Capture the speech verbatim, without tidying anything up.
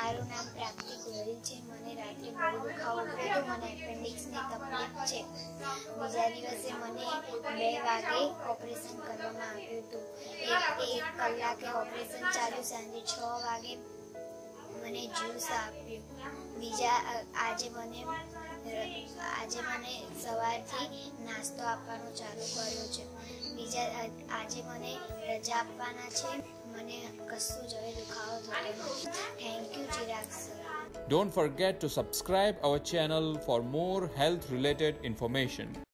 મારું નામ પ્રાપ્તિ ગોહિલ છે. મને રાત્રે બહુ દુખાવો થયો. મને એપેન્ડિક્સની તકલીફ છે. બીજા દિવસે મને બે વાગે ઓપરેશન કરવામાં આવ્યું હતું. એક એક કલાકે ઓપરેશન ચાલ્યું. સાંજે છ વાગે મને જ્યુસ આપ્યું. બીજા આજે મને આજે મને સવારથી નાસ્તો આપવાનો ચાલુ કર્યો છે. બીજા આજે મને રજા આપવાના છે. મને કશું જ હવે દુખાવો થતો નથી. Thank you Chirag sir. Don't forget to subscribe our channel for more health related information.